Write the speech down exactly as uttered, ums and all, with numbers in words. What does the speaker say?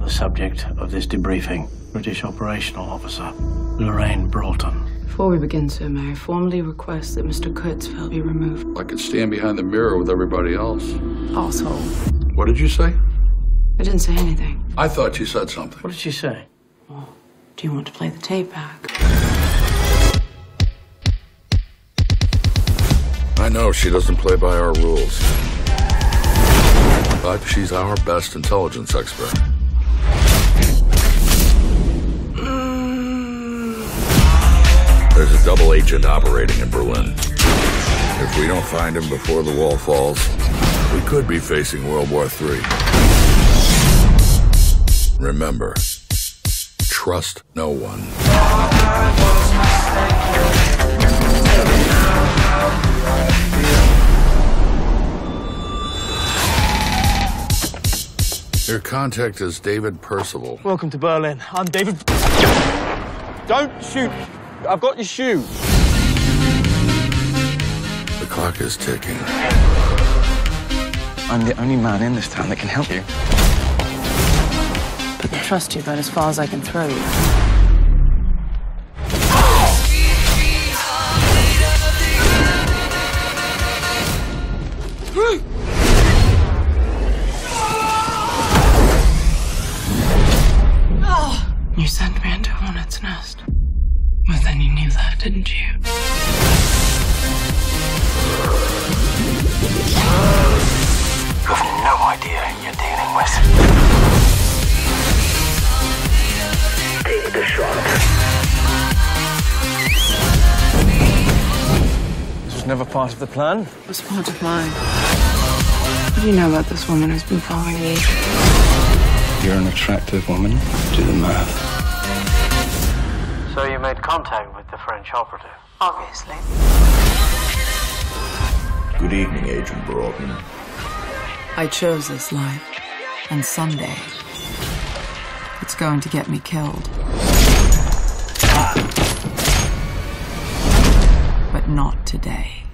the subject of this debriefing, British operational officer Lorraine Broughton. Before we begin, sir, may I formally request that Mister Kurtzfeld be removed? I could stand behind the mirror with everybody else. Asshole. What did you say? I didn't say anything. I thought you said something. What did she say? Well, do you want to play the tape back? I know she doesn't play by our rules. But she's our best intelligence expert. There's a double agent operating in Berlin. If we don't find him before the wall falls, we could be facing World War Three. Remember, trust no one. Your contact is David Percival. Welcome to Berlin. I'm David. Don't shoot. I've got your shoe. The clock is ticking. I'm the only man in this town that can help you. I trust you about as far as I can throw you. You sent me into a hornet's nest. Well, then you knew that, didn't you? You have no idea who you're dealing with. Take the shot. This was never part of the plan. It was part of mine. What do you know about this woman who's been following me? You're an attractive woman. Do the math. So you made contact with the French operative? Obviously. Good evening, Agent Broughton. I chose this life, and someday it's going to get me killed. But not today.